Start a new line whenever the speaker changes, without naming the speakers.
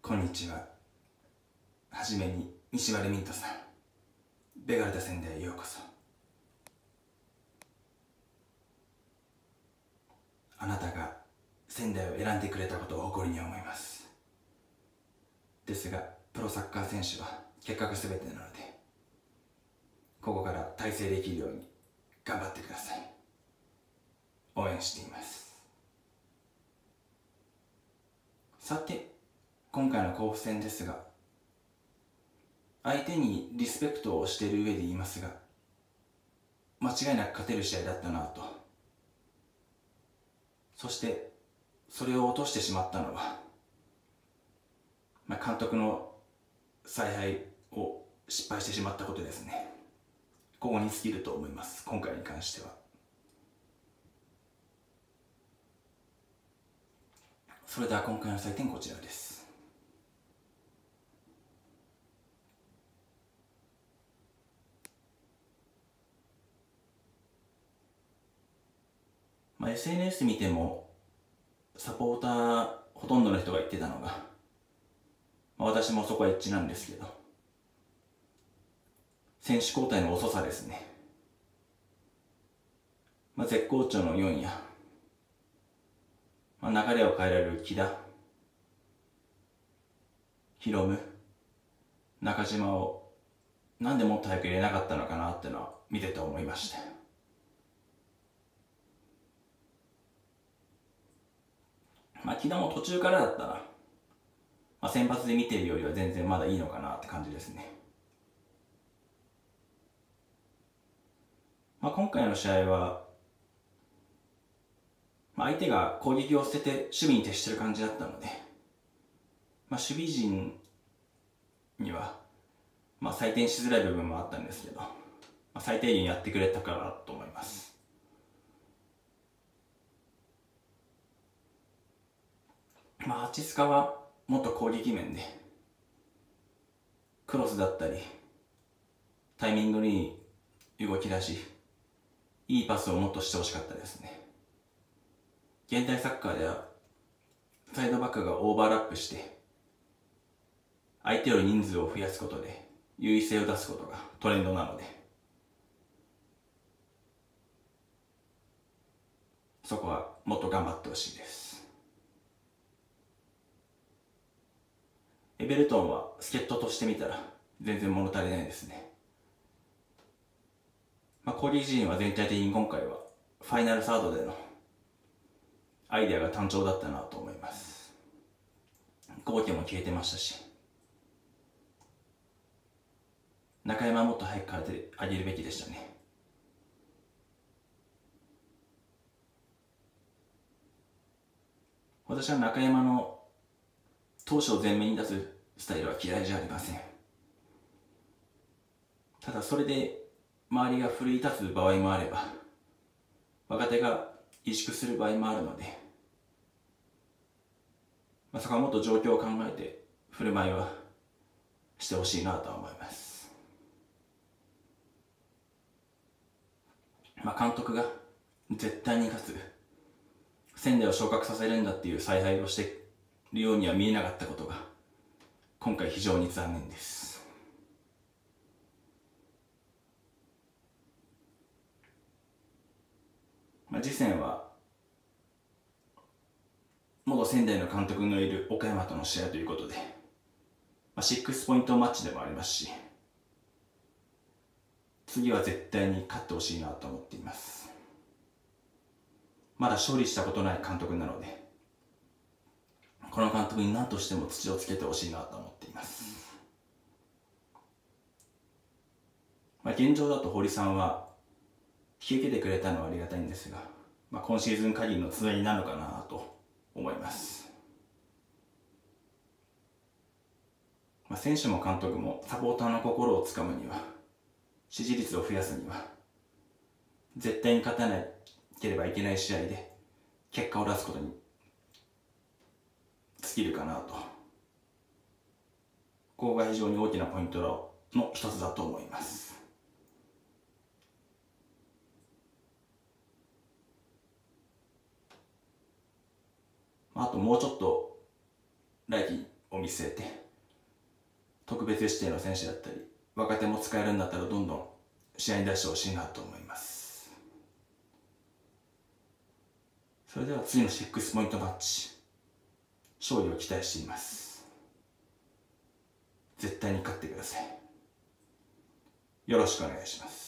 こんにちは。はじめに西丸ミントさん、ベガルタ仙台へようこそ。あなたが仙台を選んでくれたことを誇りに思います。ですがプロサッカー選手は結果が全てなので、ここから大成できるように頑張ってください。応援しています。さて、今回の甲府戦ですが、相手にリスペクトをしている上で言いますが、間違いなく勝てる試合だったなと。そしてそれを落としてしまったのは、監督の采配を失敗してしまったことですね。ここに尽きると思います、今回に関しては。それでは今回の採点こちらです。SNS 見てもサポーターほとんどの人が言ってたのが、私もそこは一致なんですけど、選手交代の遅さですね。絶好調の4や、流れを変えられる木田、ヒロム、中島をなんでもっと早く入れなかったのかなってのは見てて思いました。木田も途中からだったら、先発で見ているよりは全然まだいいのかなって感じですね。今回の試合は、相手が攻撃を捨てて守備に徹してる感じだったので、守備陣には、採点しづらい部分もあったんですけど、最低限やってくれたかなと思います。ハチスカはもっと攻撃面でクロスだったりタイミングに動き出し、いいパスをもっとしてほしかったですね。現代サッカーではサイドバックがオーバーラップして相手より人数を増やすことで優位性を出すことがトレンドなので、そこはもっと頑張ってほしいです。エベルトンは助っ人としてみたら全然物足りないですね。攻撃陣は全体的に今回はファイナルサードでのアイデアが単調だったなと思います。ゴーケも消えてましたし、中山はもっと早く変えてあげるべきでしたね。私は中山の投手を前面に出すスタイルは嫌いじゃありません。ただそれで周りが奮い立つ場合もあれば、若手が萎縮する場合もあるので、そこはもっと状況を考えて振る舞いはしてほしいなとは思います。監督が絶対に勝つ、仙台を昇格させるんだっていう采配をしているようには見えなかったことが今回非常に残念です。次戦は元仙台の監督のいる岡山との試合ということで、6ポイントマッチでもありますし、次は絶対に勝ってほしいなと思っています。まだ勝利したことない監督なので、この監督に何としても土をつけてほしいなと思っています。現状だと堀さんは引き受けてくれたのはありがたいんですが、今シーズン限りのつなぎなのかなと思います。選手も監督もサポーターの心をつかむには、支持率を増やすには、絶対に勝たなければいけない試合で結果を出すことに尽きるかなと。ここが非常に大きなポイントの一つだと思います。あともうちょっと来季をを見据えて、特別指定の選手だったり若手も使えるんだったらどんどん試合に出してほしいなと思います。それでは次の6ポイントマッチ、勝利を期待しています。絶対に勝ってください。よろしくお願いします。